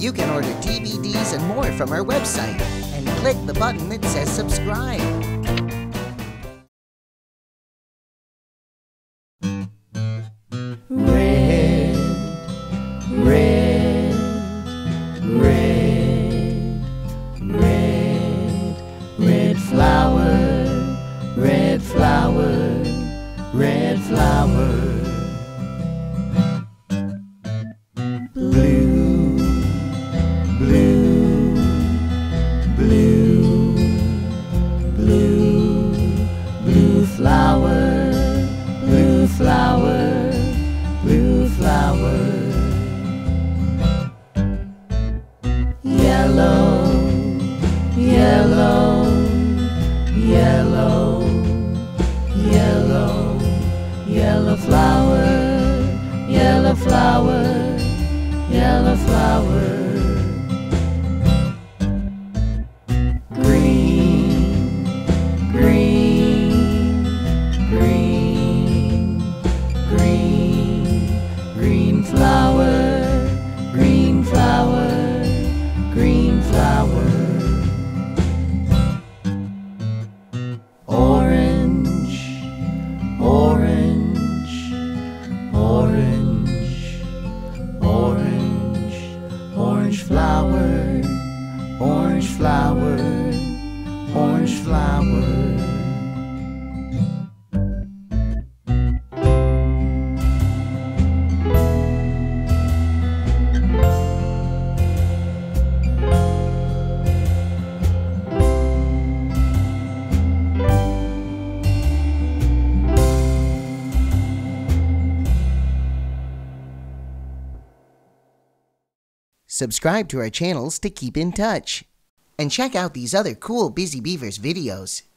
You can order DVDs and more from our website and click the button that says subscribe. Red, red, red, red, red flower, red flower, red flower. Blue, blue, blue, blue, blue flower, blue flower, blue flower. Yellow, yellow, yellow, yellow, yellow flower, yellow flower, yellow flower. Green, green, green, green, green flower, green flower, green flower. Orange, orange, orange, orange, orange flower, orange flower, orange flower. Subscribe to our channels to keep in touch. And check out these other cool Busy Beavers videos.